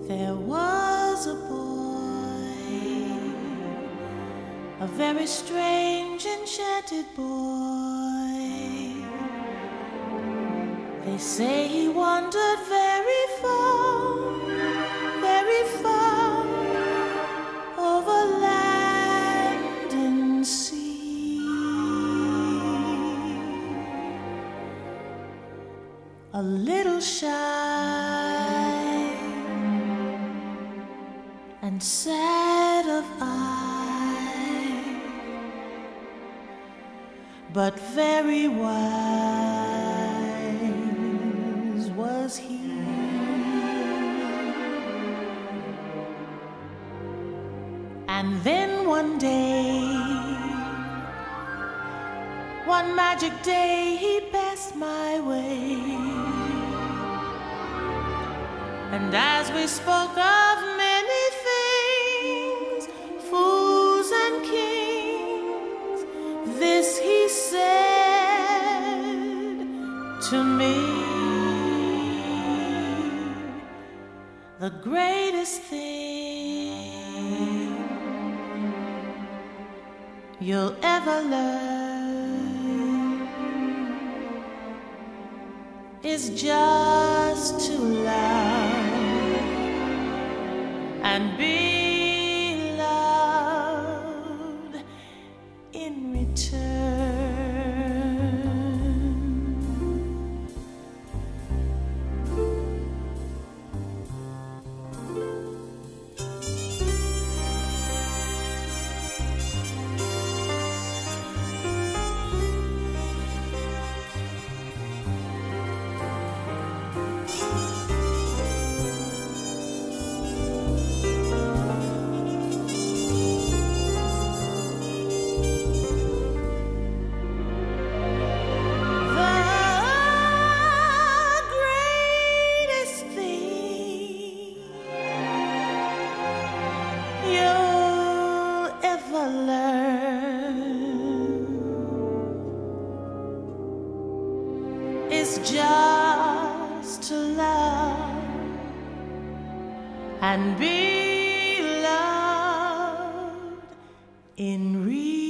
There was a boy, a very strange, enchanted boy. They say he wandered very far, over land and sea. A little shy and sad of eye, but very wise was he. And then one day, one magic day, he passed my way. And as we spoke of many things, fools and kings, this he said to me: the greatest thing you'll ever learn is just to love and be loved in return. Is just to love and be loved in return.